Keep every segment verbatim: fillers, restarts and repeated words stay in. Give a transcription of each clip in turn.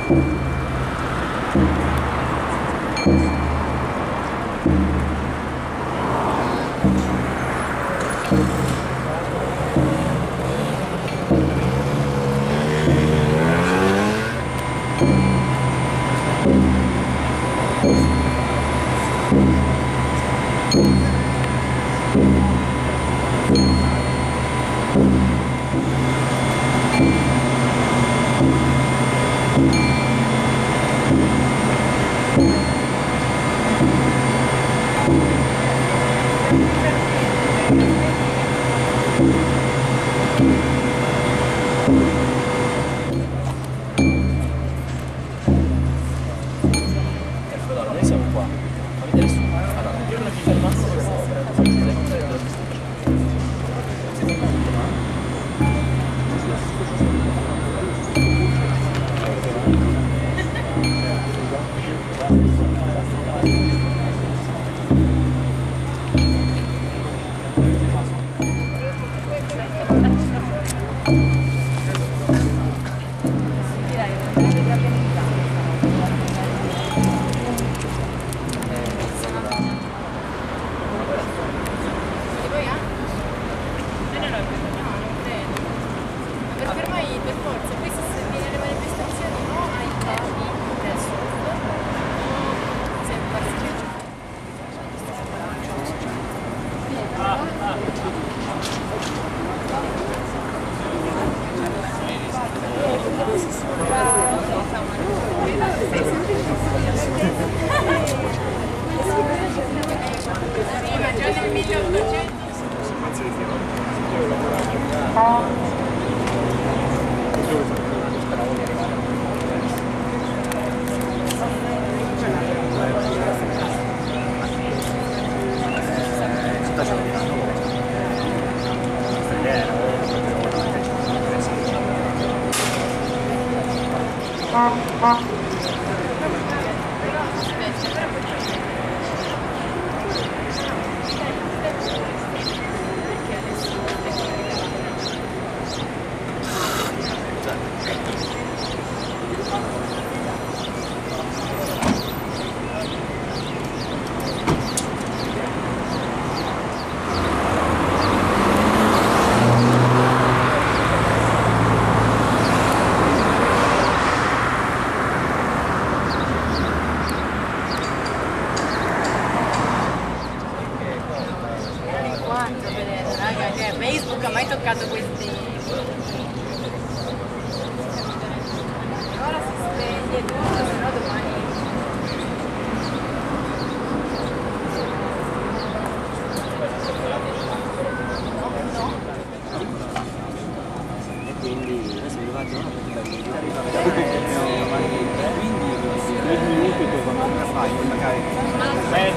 Facebook ha mai toccato questi. Ora si sveglia e tutto, se no domani. No? E quindi adesso mi arrivati una quindi due minuti per quando fai magari. Eh,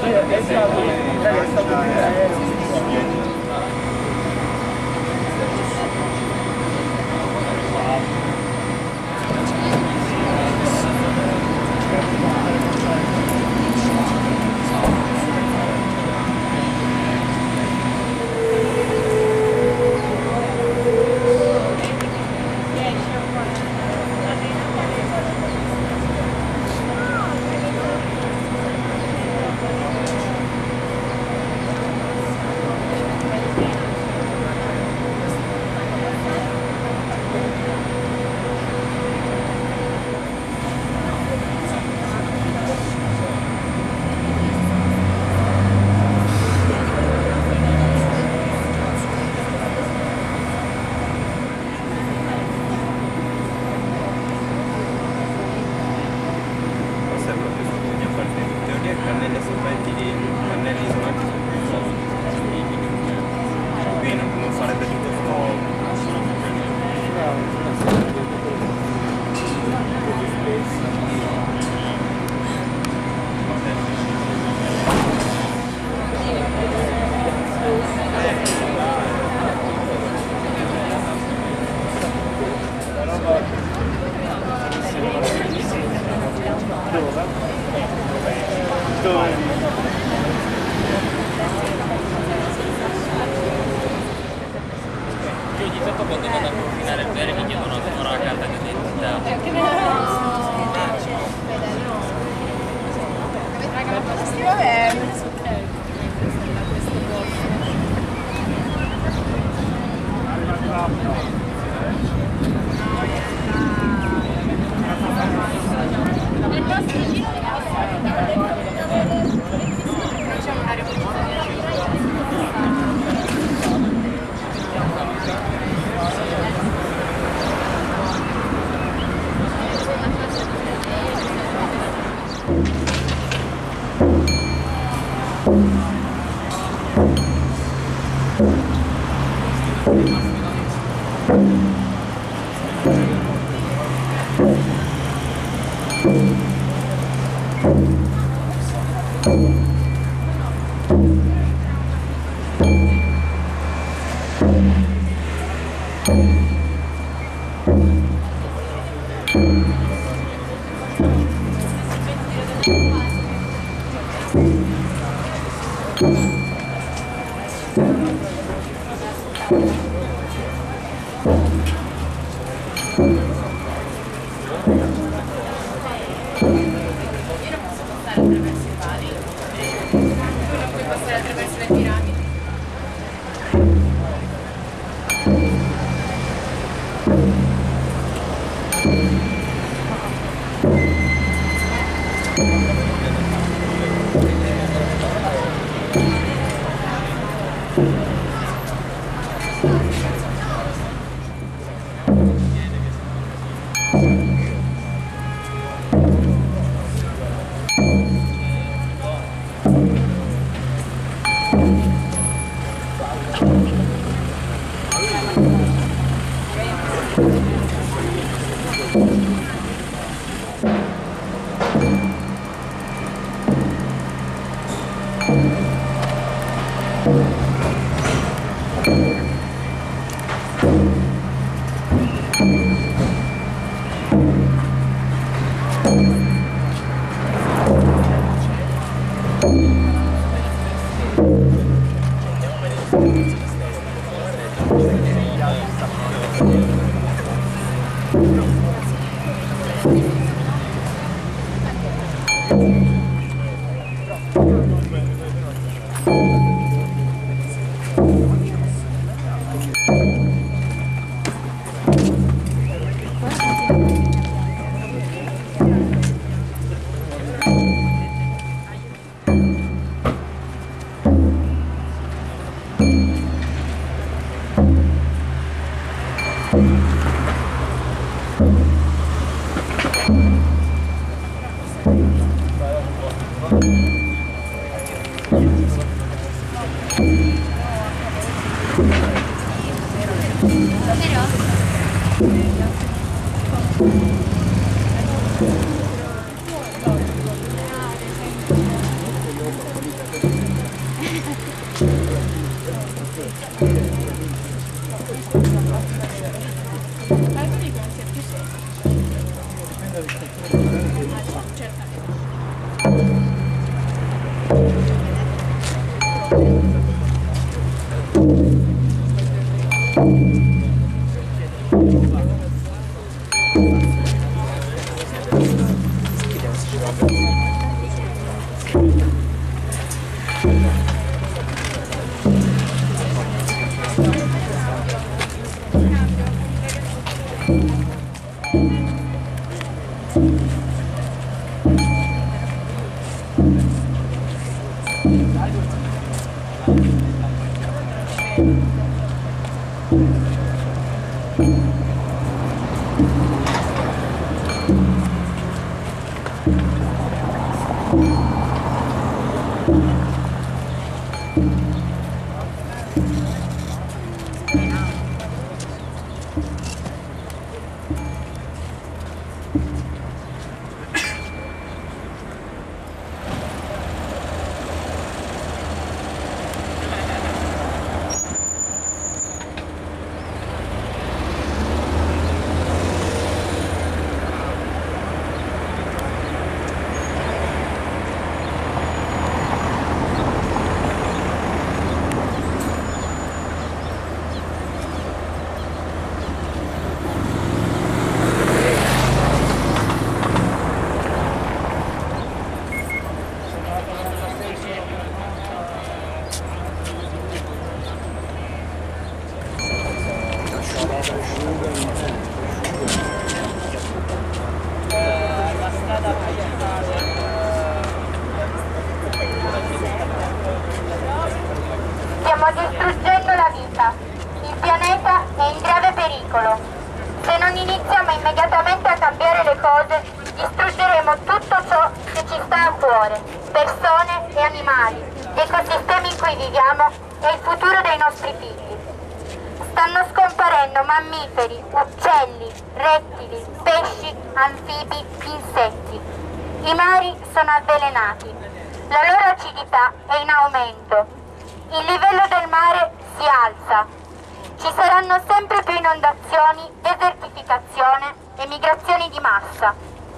Io ogni tanto quando vado a confinare il bene mi chiedono ancora la carta d'identità. Sì, vabbè. Nel nostro giro Facciamo una Stiamo distruggendo la vita. Il pianeta è in grave pericolo. Se non iniziamo immediatamente a cambiare le cose, distruggeremo tutto ciò che ci sta a cuore, persone e animali, gli ecosistemi in cui viviamo e il futuro dei nostri figli. Stanno scomparendo mammiferi, uccelli, rettili, pesci, anfibi, insetti. I mari sono avvelenati. La loro acidità è in aumento. Il livello del mare si alza. Ci saranno sempre più inondazioni, desertificazione e migrazioni di massa.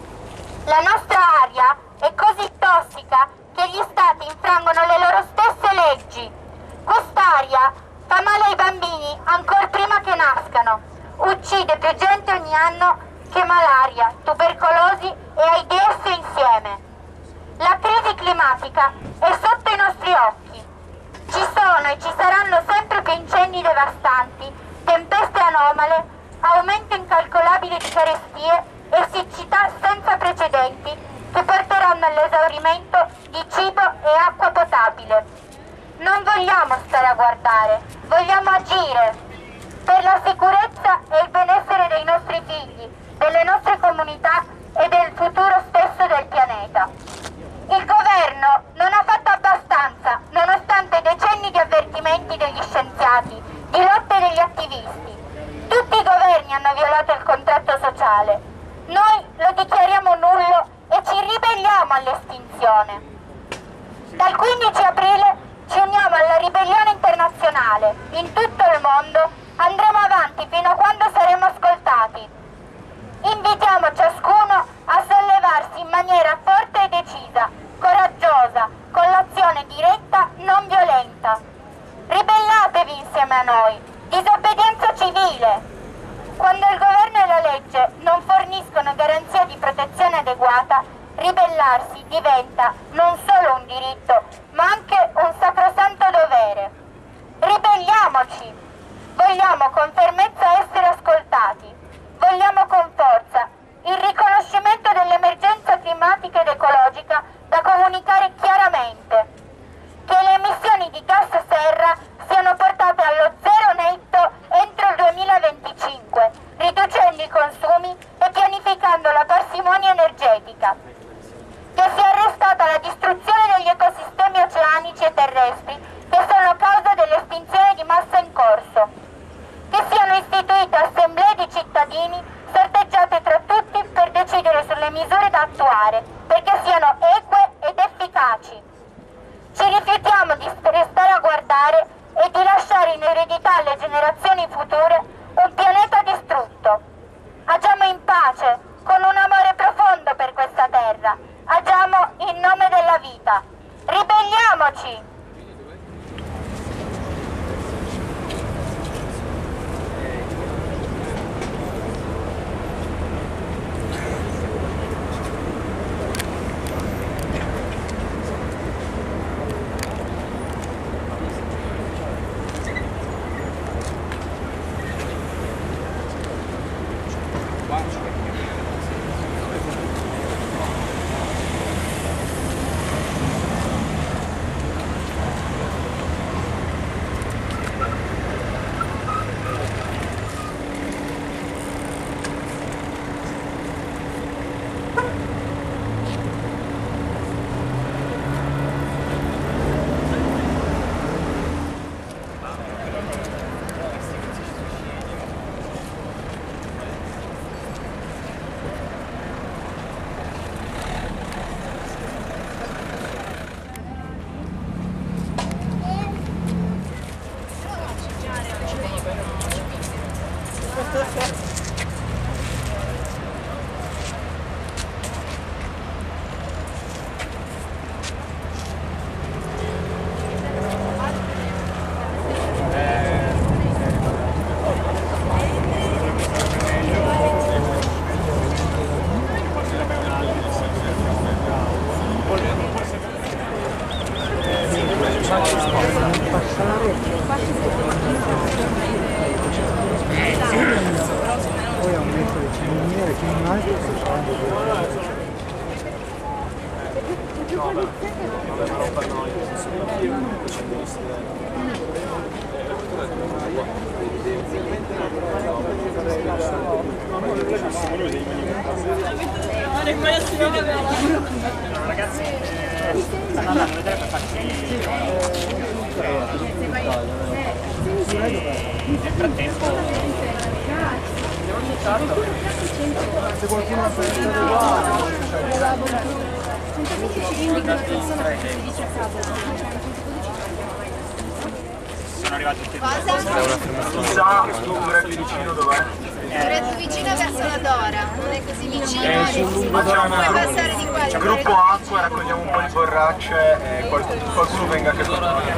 La nostra aria è così tossica che gli stati infrangono le loro stesse leggi. Quest'aria fa male ai bambini ancora prima che nascano, uccide più gente ogni anno che malaria, tubercolosi e AIDS insieme. La crisi climatica è sotto i nostri occhi. Ci sono e ci saranno sempre più incendi devastanti, tempeste anomale, aumento incalcolabile di carestie e siccità senza precedenti che porteranno all'esaurimento di cibo e acqua potabile. Non vogliamo stare a guardare, vogliamo agire per la sicurezza e il benessere dei nostri figli, delle nostre comunità e del futuro stesso del pianeta. Il governo non ha fatto abbastanza, nonostante decenni di avvertimenti degli scienziati, di lotte degli attivisti. Tutti i governi hanno violato il contratto sociale. Noi lo dichiariamo nullo e ci ribelliamo all'estinzione. Dal quindici aprile ci uniamo alla ribellione internazionale. In tutto il mondo andremo avanti fino a quando saremo ascoltati. Invitiamo ciascuno a sollevarsi in maniera forte e decisa, coraggiosa, con l'azione diretta, non violenta. Ribellatevi insieme a noi. Disobbedienza civile. Quando il governo e la legge non forniscono garanzia di protezione adeguata, ribellarsi diventa non solo un diritto, ma anche un sacrosanto dovere. Ribelliamoci! Vogliamo con fermezza essere ascoltati. Vogliamo con forza il riconoscimento dell'emergenza climatica ed ecologica da comunicare chiaramente. Che le emissioni di gas serra siano portate allo zero netto entro il duemilaventicinque, riducendo i consumi e pianificando la parsimonia energetica. Che sia arrestata la distruzione degli ecosistemi oceanici e terrestri che sono causa dell'estinzione di massa in corso. Che siano istituite assemblee di cittadini sorteggiate tra tutti per decidere sulle misure da attuare, perché siano eque ed efficaci. Ci rifiutiamo di restare a guardare e di lasciare in eredità alle generazioni future un pianeta distrutto. Agiamo in pace, con un amore profondo per questa terra. Agiamo in nome della vita. Ribelliamoci! Passare Ragazzi, stanno andando a vedere per farci nel frattempo se qualcuno ha pensato sono arrivati tutti e Chissà, Umbra più vicino dov'è? È più vicino verso la Dora, non è così vicino. Eh, sul lungo Puoi passare di qua. C'è gruppo acqua, raccogliamo un po' di borracce e qualcuno, qualcuno venga anche con noi.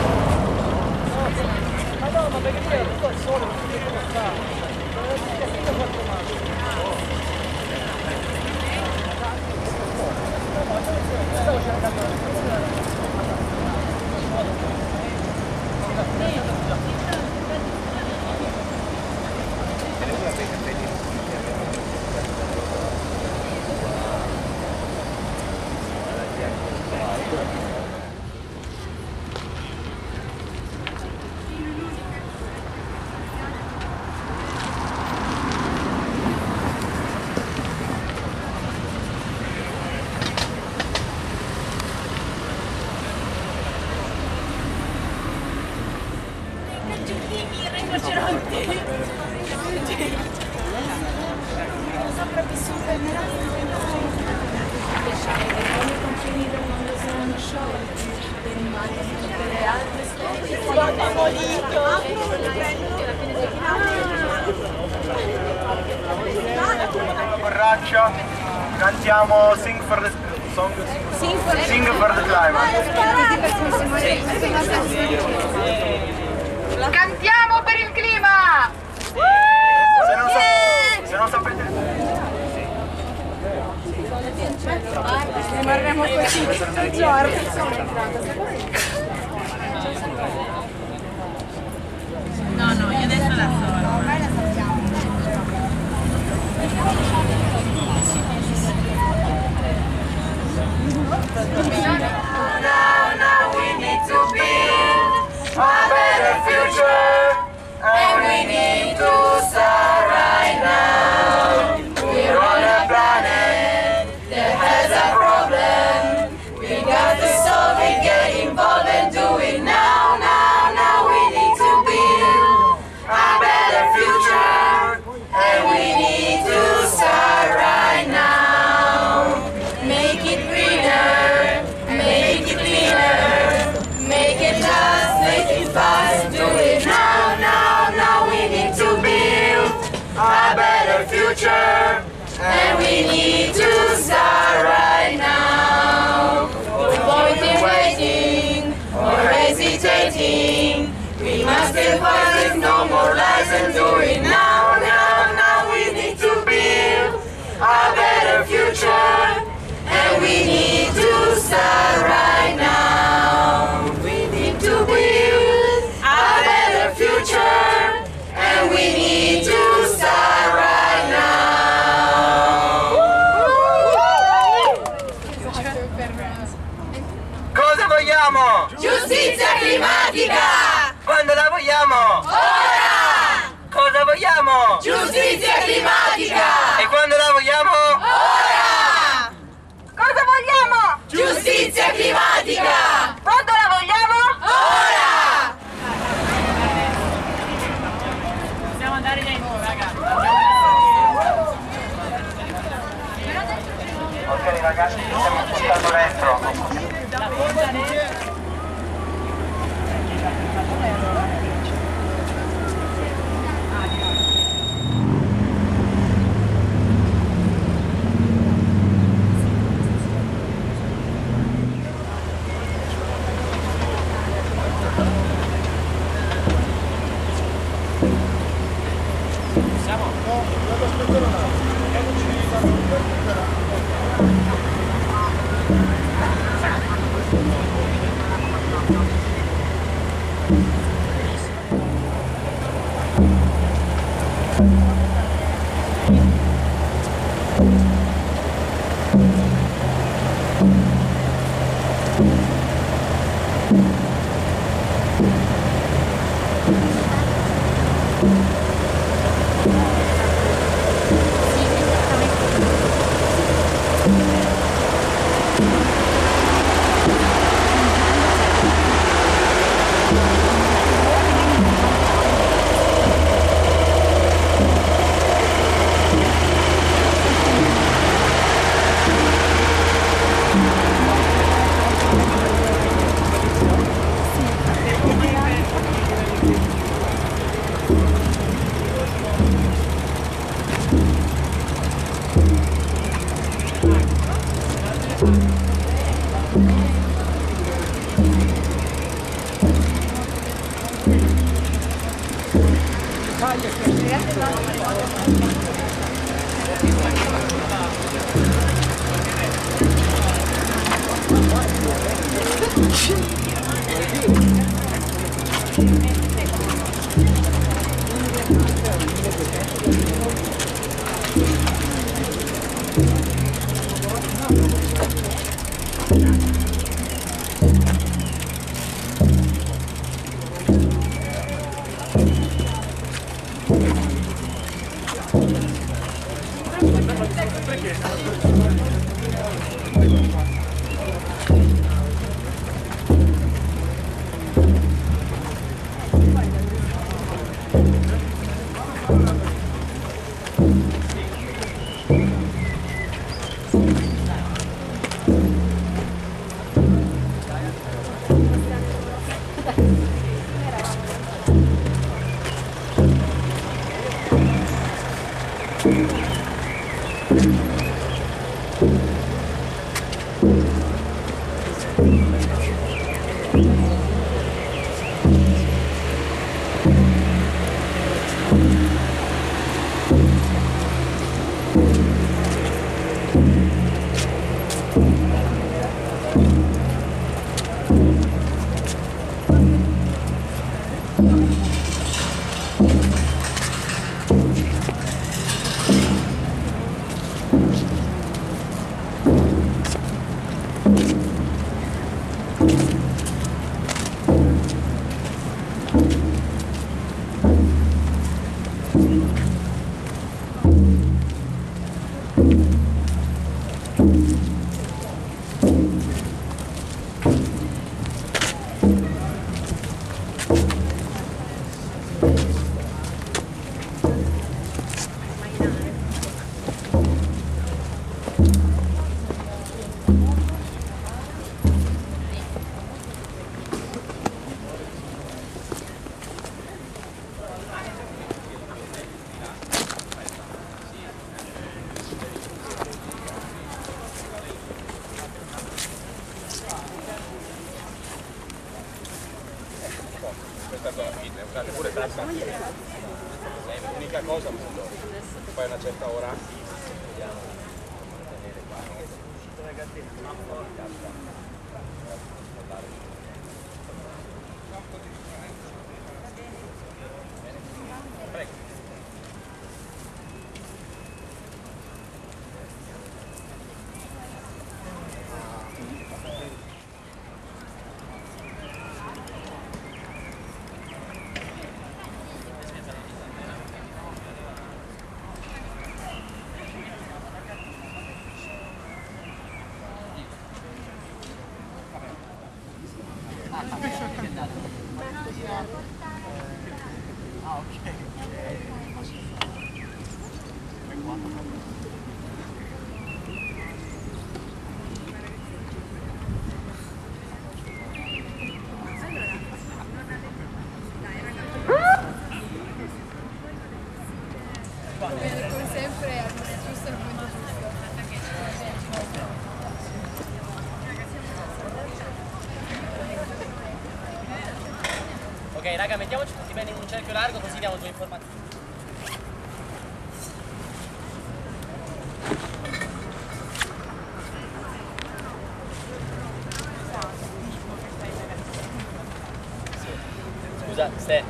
Borraccia, cantiamo Sing for the song. Sing for, Sing for the Climate. Cantiamo per il clima! Se non, sa se non sapete... Rimarremo così tutto il giorno. No, no, io adesso la so. Ormai la sappiamo. Now, now we need to build a better future, and we need to start right now. We're on a planet that has a problem. We got to solve it, get involved and do it now, now, now. We need to build a better future, and we need to start right now. Make it greener, make it cleaner, make it just, make it fast, do it now, now, now. We need to build a better future, and we need to start right now. Avoiding waiting or hesitating, we must get positive, no more lies, and do it now, now, now. We need to build a better future, and we need to start right now. We need to build a better future, and we need to start right now. Cosa vogliamo? Giustizia climatica! Quando la vogliamo? Ora! Cosa vogliamo? Giustizia climatica! E quando la vogliamo? Ora! Cosa vogliamo? Giustizia climatica! Quando la vogliamo? Ora! Possiamo andare dai nuovi, raga. Ok ragazzi, ci stiamo spostando dentro. Questa cosa qui, usate pure tassa. È l'unica cosa, poi a una certa ora vediamo. Prego. Ah, ok. Come sempre al giusto al punto giusto. Ok raga, mettiamoci tutti bene in un cerchio largo così diamo due informazioni. Scusa, Ste.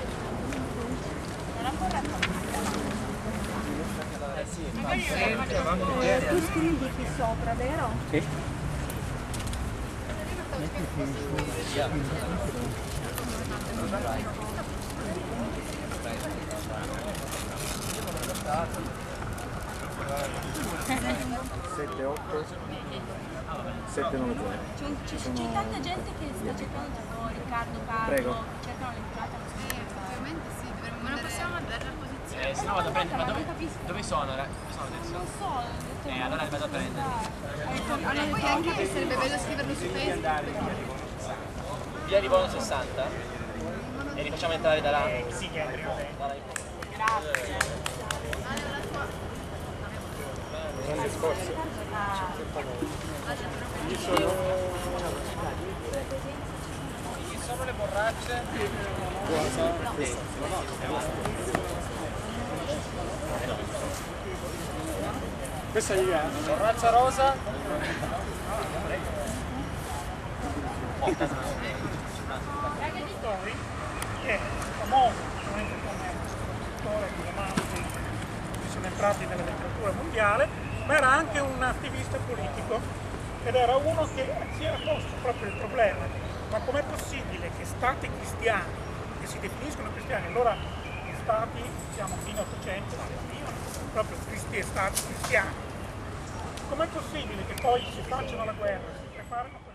Tu scrivi qui sopra, vero? Sì. sette otto sette nove zero. C'è, c'è, Sono... c'è tanta gente che sta cercando tipo Riccardo, Carlo, Prego. cercano l'entrata. Ovviamente sì, dovremmo Ma non mandare... possiamo mandare la posizione? Eh, Eh, se no vado a prendere, ma dove, dove sono? Dove sono adesso? Non so, ho detto, Eh, allora li vado a prendere. Allora, poi anche che sarebbe bello scriverlo su Facebook. Via di Volo sessanta e li facciamo entrare da là. Sì, che Grande scorso. Ci sono... Ci sono le borracce? Guarda, questa. Questa è Ivana. Razza rosa. Poi è famoso come scrittore di romanzi che sono entrati nella letteratura mondiale, ma era anche un attivista politico ed era uno che si era posto proprio il problema: ma com'è possibile che stati cristiani, che si definiscono cristiani, allora gli stati, siamo fino all'Ottocento, si definivano proprio cristi- stati cristiani, com'è possibile che poi si facciano la guerra, si preparano